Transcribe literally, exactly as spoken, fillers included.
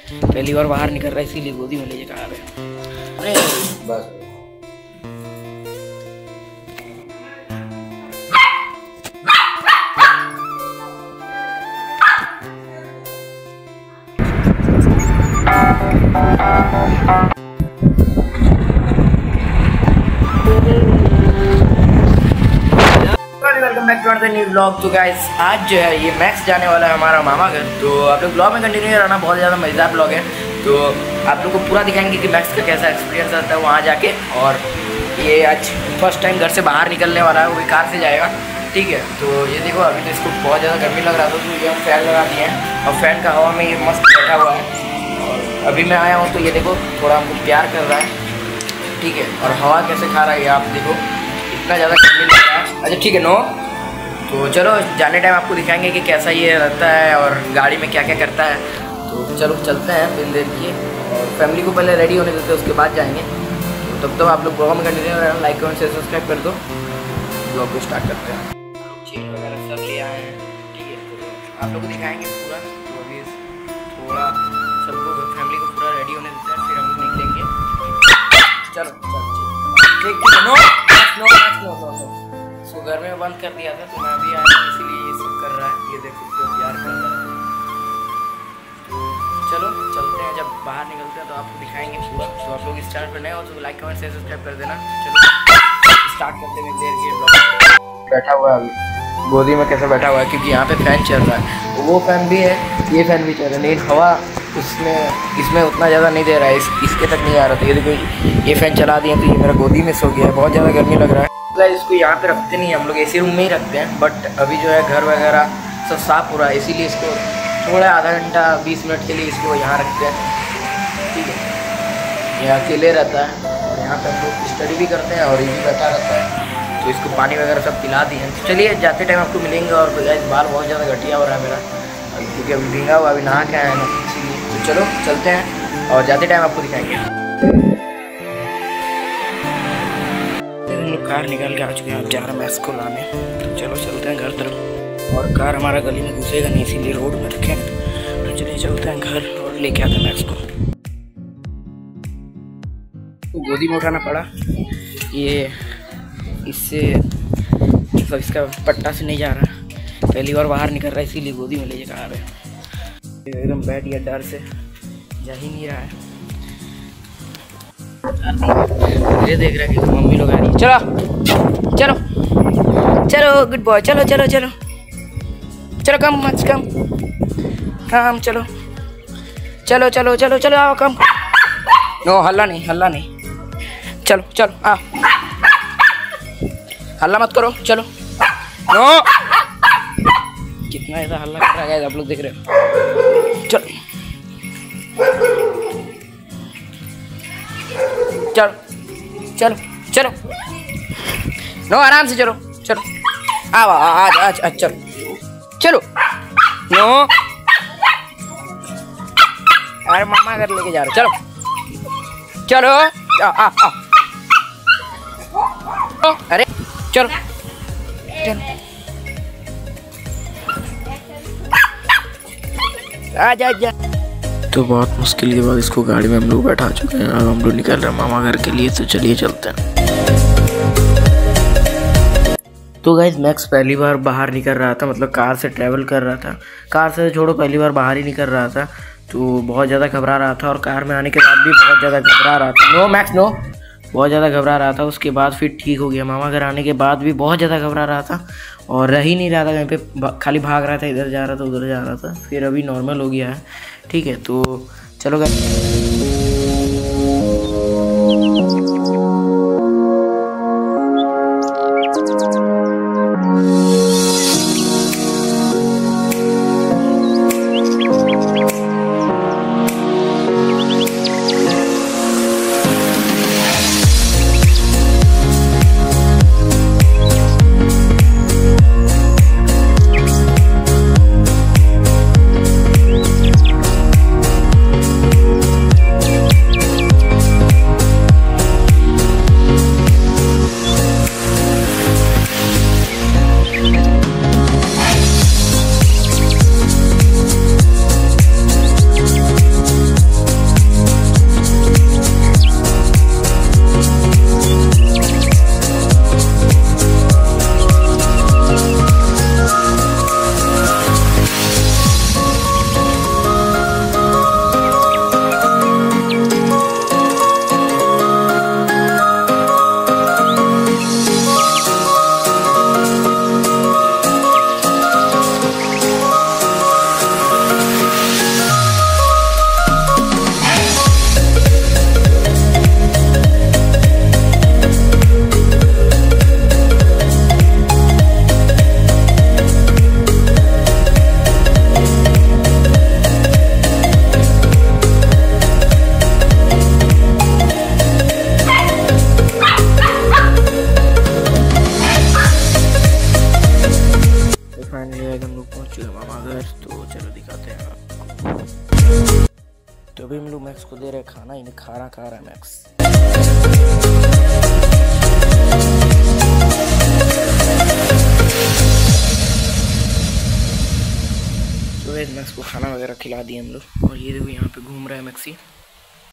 पहली बार बाहर निकल रहा है इसीलिए गोदी में ले जा रहे हैं। बस welcome back to new blog. तो गाइस आज जो है ये मैक्स जाने वाला है हमारा मामा घर। तो आप लोग ब्लॉग में कंटिन्यू रहना, बहुत ज़्यादा मज़ेदार ब्लॉग है। तो आप लोग को पूरा दिखाएंगे कि मैक्स का कैसा एक्सपीरियंस आता है वहाँ जाके। और ये आज फर्स्ट टाइम घर से बाहर निकलने वाला है, वो भी कार से जाएगा। ठीक है, तो ये देखो अभी तो इसको बहुत ज़्यादा गर्मी लग रहा था तो ये हम फ़ैन लगा दिए हैं और फ़ैन का हवा में ये मस्त बैठा हुआ है। और अभी मैं आया हूँ तो ये देखो थोड़ा हमको प्यार कर रहा है। ठीक है, और हवा कैसे खा रहा है आप देखो, इतना ज़्यादा गर्मी लग रहा है। अच्छा ठीक है नो, तो चलो जाने टाइम आपको दिखाएंगे कि कैसा ये रहता है और गाड़ी में क्या क्या करता है। तो चलो चलते हैं बिन देर किए, और फैमिली को पहले रेडी होने देते हैं उसके बाद जाएंगे। तो तब तक आप लोग ब्लॉग में कंटिन्यू रहना, लाइक कमेंट शेयर सब्सक्राइब कर दो। ब्लॉग को स्टार्ट करते हैं। चेन वगैरह सब ले आए हैं। ठीक है, तो आप लोग को दिखाएंगे पूरा। तो अभी थोड़ा सबको फैमिली को पूरा रेडी होने देते हैं, फिर हम लोग निकलेंगे। चलो चलो ठीक है, no no no no no इसको घर में बंद कर दिया था तो मैं अभी आया इसीलिए ये सब कर रहा है। ये देखो तो प्यार कर रहा है। तो चलो चलते हैं, जब बाहर निकलते हैं तो आपको दिखाएंगे पूरा। तो आप लोग स्टार्ट करना है और तो लाइक कमेंट शेयर सब्सक्राइब कर देना। चलो स्टार्ट करते हैं देर के ब्लॉग। बैठा हुआ है अभी गोदी में, कैसे बैठा हुआ है क्योंकि यहाँ पे फैन चल रहा है। तो वो फैन भी है, ये फैन भी चल रहा है, लेकिन हवा उसमें इसमें उतना ज़्यादा नहीं दे रहा है, इस, इसके तक नहीं आ रहा था। ये देखो ये फैन चला दिए तो ये मेरा गोदी में सो गया है, बहुत ज़्यादा गर्मी लग रहा है। इसको यहाँ पे रखते नहीं, हम लोग एसी रूम में ही रखते हैं। बट अभी जो है घर वगैरह सब साफ़ हो रहा है, इसीलिए इसको थोड़ा आधा घंटा बीस मिनट के लिए इसको यहाँ रखते हैं। ठीक है, ये अकेले रहता है और यहाँ पे हम लोग स्टडी भी करते हैं और ये भी बैठा रहता है। तो इसको पानी वगैरह सब पिला दिए हैं। चलिए जाते टाइम आपको मिलेंगे। और इस बाल बहुत ज़्यादा घटिया हो रहा है मेरा क्योंकि अभी भींगा हुआ, अभी नहा के आया ना, इसीलिए। तो चलो चलते हैं और जाते टाइम आपको दिखाएंगे। कार निकाल के आ चुके हैं, अब जा रहे हैं मैक्स को लाने। तो चलो चलते हैं घर तरफ। और कार हमारा गली में घुसेगा नहीं, इसीलिए रोड में रखें। तो चलिए चलते हैं घर और लेके आते हैं मैक्स को। तो गोदी में उठाना पड़ा, ये इससे सब इसका पट्टा से नहीं जा रहा, पहली बार बाहर निकल रहा है इसीलिए गोदी में ले जा रहे हैं। एकदम बैठ गया, डर से जा ही नहीं रहा है। ये देख रहा है कि मम्मी लोग आ रही है। चलो चलो चलो गुड बॉय, चलो चलो चलो चलो कम मच कम कम चलो चलो चलो चलो चलो आओ कम। नो हल्ला नहीं, हल्ला नहीं, चलो चलो आओ, हल्ला मत करो, चलो। नो कितना ऐसा हल्ला कर रहा है आप लोग देख रहे हो। चलो चलो चलो चलो नो आराम से चलो चलो आओ आज आज आज चलो चलो नो, अरे मामा घर लेके जा रहे, चलो चलो आ आ आ अरे चलो चलो आ जा जा। तो बहुत मुश्किल के बाद इसको गाड़ी में हम लोग बैठा चुके हैं। अब हम लोग निकल रहे हैं मामा घर के लिए। तो चलिए चलते हैं। तो गाइस मैक्स पहली बार बाहर निकल रहा था, मतलब कार से ट्रैवल कर रहा था। कार से छोड़ो, पहली बार बाहर ही निकल रहा था तो बहुत ज़्यादा घबरा रहा था। और कार में आने के बाद भी बहुत ज़्यादा घबरा रहा था। नो मैक्स नो, बहुत ज़्यादा घबरा रहा था। उसके बाद फिर ठीक हो गया। मामा घर आने के बाद भी बहुत ज़्यादा घबरा रहा था और रह ही नहीं रहा था कहीं पे, खाली भाग रहा था, इधर जा रहा था उधर जा रहा था। फिर अभी नॉर्मल हो गया है। ठीक है, तो चलो गाइस। तो अभी हम लोग मैक्स को दे रहे खाना, इन्हें खाना खा रहा है मैक्स। तो मैक्स को खाना वगैरह खिला दिए हम लोग, और ये देखो यहाँ पे घूम रहा है मैक्सी।